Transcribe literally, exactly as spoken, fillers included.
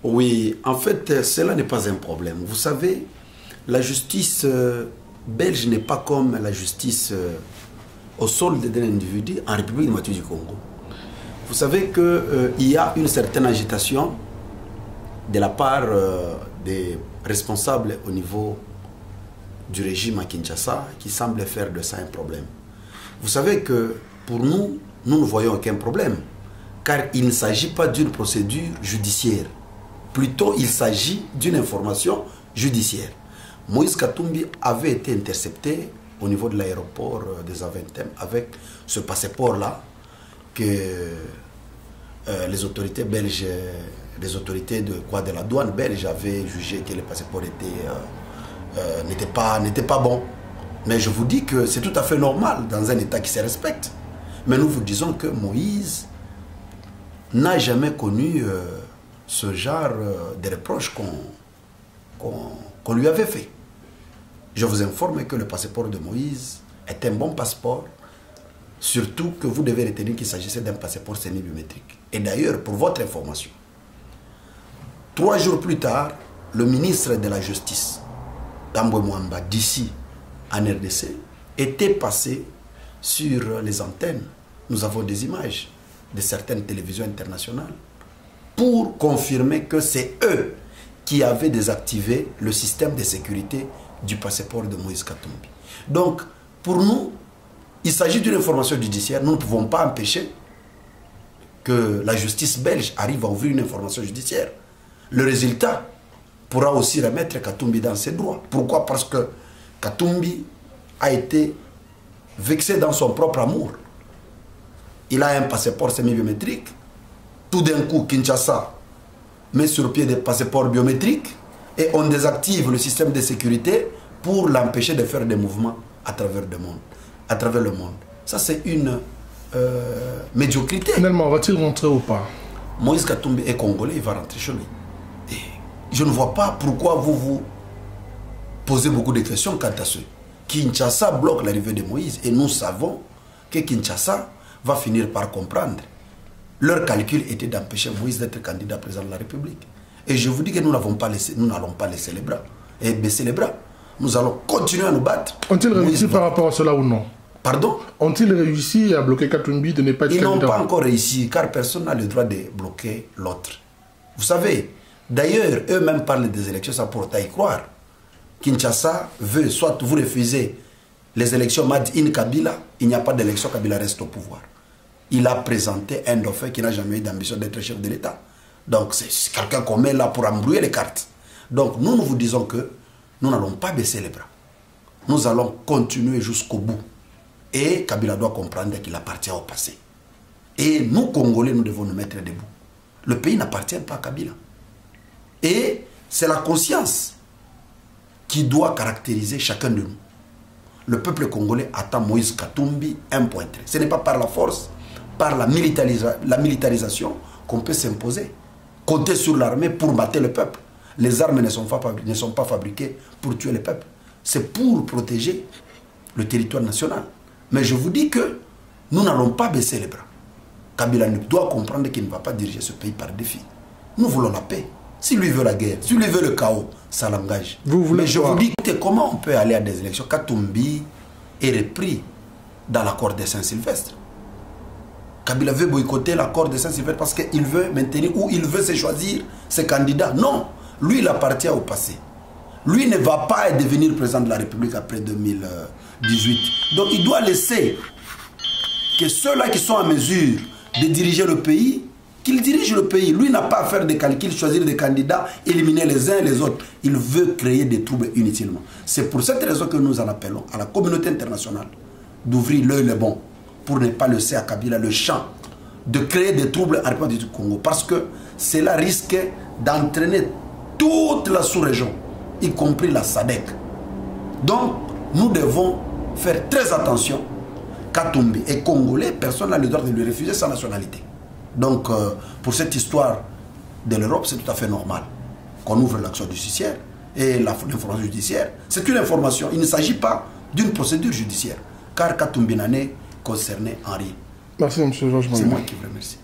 Oui, en fait, cela n'est pas un problème. Vous savez, la justice euh, belge n'est pas comme la justice euh, au sol d'un individu en République démocratique du Congo. Vous savez qu'il euh, y a une certaine agitation de la part euh, des responsables au niveau du régime à Kinshasa qui semble faire de ça un problème. Vous savez que pour nous, nous ne voyons aucun problème, car il ne s'agit pas d'une procédure judiciaire. Plutôt, il s'agit d'une information judiciaire. Moïse Katumbi avait été intercepté au niveau de l'aéroport des Aventem avec ce passeport-là que euh, les autorités belges, les autorités de, quoi, de la douane belge avaient jugé que le passeport était, euh, euh, n'était pas, n'était pas bon. Mais je vous dis que c'est tout à fait normal dans un État qui se respecte. Mais nous vous disons que Moïse n'a jamais connu euh, ce genre euh, de reproches qu'on qu'on, qu'on lui avait fait. Je vous informe que le passeport de Moïse est un bon passeport, surtout que vous devez retenir qu'il s'agissait d'un passeport semi-biométrique. Et d'ailleurs, pour votre information, trois jours plus tard, le ministre de la Justice, Tambwe Mwamba, d'ici en R D C, était passé sur les antennes. Nous avons des images de certaines télévisions internationales pour confirmer que c'est eux qui avaient désactivé le système de sécurité du passeport de Moïse Katumbi. Donc, pour nous, il s'agit d'une information judiciaire. Nous ne pouvons pas empêcher que la justice belge arrive à ouvrir une information judiciaire. Le résultat pourra aussi remettre Katumbi dans ses droits. Pourquoi? Parce que Katumbi a été vexé dans son propre amour. Il a un passeport semi-biométrique. Tout d'un coup, Kinshasa met sur pied des passeports biométriques et on désactive le système de sécurité pour l'empêcher de faire des mouvements à travers le monde. À travers le monde. Ça, c'est une euh, médiocrité. Finalement, va-t-il rentrer ou pas? Moïse Katumbi est congolais, il va rentrer chez lui. Et je ne vois pas pourquoi vous vous posez beaucoup de questions quant à ce. Kinshasa bloque l'arrivée de Moïse et nous savons que Kinshasa va finir par comprendre. Leur calcul était d'empêcher Moïse d'être candidat président de la République. Et je vous dis que nous n'allons pas laisser, nous n'allons pas laisser les bras et baisser les bras. Nous allons continuer à nous battre. Ont-ils réussi par rapport à cela ou non? Pardon? Ont-ils réussi à bloquer Katumbi de ne pas être Ils candidat? Ils n'ont pas encore réussi, car personne n'a le droit de bloquer l'autre. Vous savez, d'ailleurs, eux-mêmes parlent des élections, ça porte à y croire. Kinshasa veut, soit vous refusez les élections Made in Kabila, il n'y a pas d'élection, Kabila reste au pouvoir. Il a présenté un dauphin qui n'a jamais eu d'ambition d'être chef de l'État. Donc c'est quelqu'un qu'on met là pour embrouiller les cartes. Donc nous, nous vous disons que nous n'allons pas baisser les bras. Nous allons continuer jusqu'au bout. Et Kabila doit comprendre qu'il appartient au passé. Et nous, Congolais, nous devons nous mettre debout. Le pays n'appartient pas à Kabila. Et c'est la conscience qui doit caractériser chacun de nous. Le peuple congolais attend Moïse Katumbi un point trait. Ce n'est pas par la force, par la, militarisa la militarisation qu'on peut s'imposer. Compter sur l'armée pour battre le peuple. Les armes ne sont pas, ne sont pas fabriquées pour tuer le peuple. C'est pour protéger le territoire national. Mais je vous dis que nous n'allons pas baisser les bras. Kabila doit comprendre qu'il ne va pas diriger ce pays par défi. Nous voulons la paix. Si lui veut la guerre, si lui veut le chaos, ça l'engage. Mais je vous dis comment on peut aller à des élections. Katumbi est repris dans l'accord de Saint-Sylvestre. Kabila veut boycotter l'accord de Saint-Sylvestre parce qu'il veut maintenir ou il veut se choisir ses candidats. Non, lui il appartient au passé. Lui ne va pas devenir président de la République après deux mille dix-huit. Donc il doit laisser que ceux-là qui sont en mesure de diriger le pays, qu'ils dirigent le pays. Lui n'a pas à faire des calculs, choisir des candidats, éliminer les uns et les autres. Il veut créer des troubles inutilement. C'est pour cette raison que nous en appelons à la communauté internationale d'ouvrir l'œil le bon pour ne pas laisser à Kabila le champ de créer des troubles en République du Congo. Parce que cela risque d'entraîner toute la sous-région, y compris la S A D C. Donc, nous devons faire très attention. Katumbi est congolais, personne n'a le droit de lui refuser sa nationalité. Donc, euh, pour cette histoire de l'Europe, c'est tout à fait normal qu'on ouvre l'action judiciaire et l'information judiciaire. C'est une information. Il ne s'agit pas d'une procédure judiciaire, car Katumbi n'en est concerné en rien. Merci, M. Georges. C'est moi qui vous remercie.